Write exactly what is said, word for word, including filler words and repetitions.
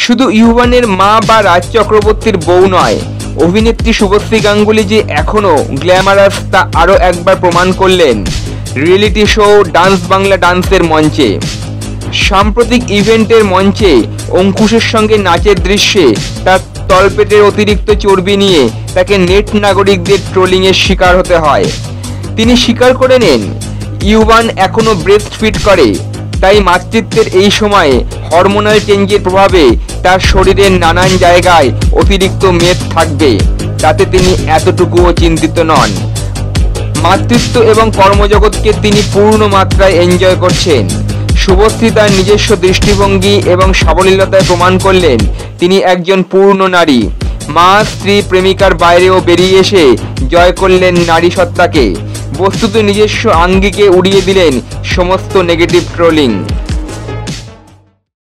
শুধু ইউভানের মা বা রাজ চক্রবর্তীর বউ নয়, অভিনেত্রী শুভশ্রী গাঙ্গুলি যে এখনও গ্ল্যামারাস তা আরও একবার প্রমাণ করলেন রিয়েলিটি শো ডান্স বাংলা ডান্সের মঞ্চে। সাম্প্রতিক ইভেন্টের মঞ্চে অঙ্কুশের সঙ্গে নাচের দৃশ্যে তার তলপেটের অতিরিক্ত চর্বি নিয়ে তাকে নেট নাগরিকদের ট্রোলিংয়ের শিকার হতে হয়। তিনি স্বীকার করে নেন ইউভান এখনও ব্রেস্ট ফিড করে, তাই মাতৃত্বের এই সময়ে হরমোনাল চেঞ্জের প্রভাবে তার শরীরের নানান জায়গায় অতিরিক্ত মেদ থাকবে, তাতে তিনি এতটুকুও চিন্তিত নন। মাতৃত্ব এবং কর্মজগৎকে তিনি পূর্ণ মাত্রায় এনজয় করছেন। শুভশ্রী তার নিজস্ব দৃষ্টিভঙ্গি এবং সাবলীলতায় প্রমাণ করলেন তিনি একজন পূর্ণ নারী। মা, স্ত্রী, প্রেমিকার বাইরেও বেরিয়ে এসে জয় করলেন নারী সত্তাকে। বস্তুত নিজস্ব আঙ্গিকে উড়িয়ে দিলেন সমস্ত নেগেটিভ ট্রোলিং।